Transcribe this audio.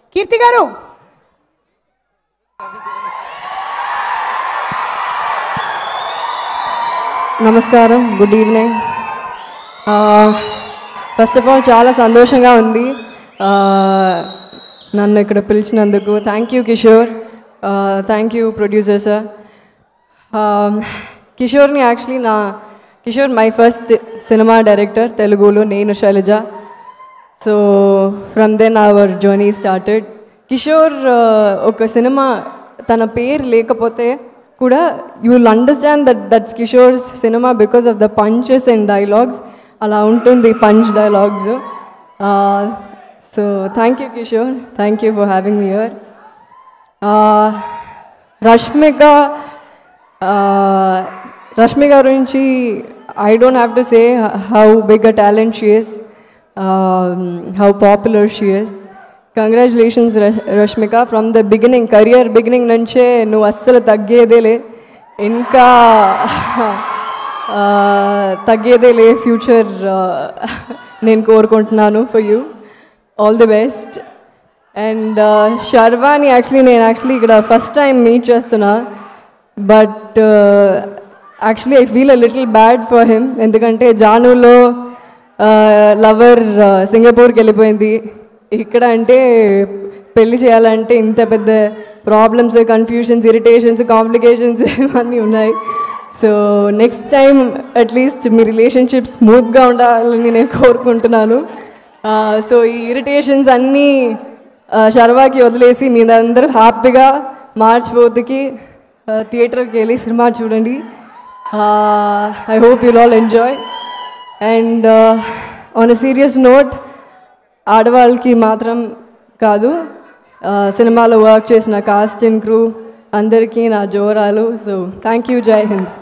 కీర్తి గారు నమస్కారం, good evening. First of all చాలా సంతోషంగా ఉంది నన్ను ఇక్కడ పిలిచినందుకు. Thank you Kishore, thank you producer sir. కిషోర్ని actually Kishore my first cinema director తెలుగులో, నేను Shailaja. So from then our journey started. Kishore ఒక సినిమా తన పేరు లేకపోతే కూడా you will understand that's Kishore's cinema because of the punches and dialogues. అలా ఉంటుంది punch dialogues. So thank you Kishore, thank you for having me here. Rashmika గురించి I don't have to say how big a talent she is, how popular she is. Congratulations Rashmika, from the beginning, career beginning నుంచే నువ్వు అస్సలు తగ్గేదేలే, ఇంకా తగ్గేదేలే. Future నేను కోరుకుంటున్నాను for you. All the best. And Sharwani నేను ఇక్కడ ఫస్ట్ టైం మీట్ చేస్తున్నా, but actually I feel a little bad for him. ఎందుకంటే జానులో లవర్ సింగపూర్కి వెళ్ళిపోయింది. ఇక్కడ అంటే పెళ్ళి చేయాలంటే ఇంత పెద్ద ప్రాబ్లమ్స్, కన్ఫ్యూషన్స్, ఇరిటేషన్స్, కాంప్లికేషన్స్ ఇవన్నీ ఉన్నాయి. సో నెక్స్ట్ టైం అట్లీస్ట్ మీ రిలేషన్షిప్ స్మూత్గా ఉండాలని నేను కోరుకుంటున్నాను. సో ఈ ఇరిటేషన్స్ అన్నీ శర్వాకి వదిలేసి మీరందరూ హ్యాపీగా మార్చ్ 4కి థియేటర్కి వెళ్ళి సినిమా చూడండి. I hope you'll all enjoy. And on a serious note, ఆడవాళ్ళకి మాత్రం కాదు, సినిమాలో వర్క్ చేసిన కాస్ట్ అండ్ క్రూ అందరికీ నా జోరాలు. సో థ్యాంక్ యూ, జై హింద్.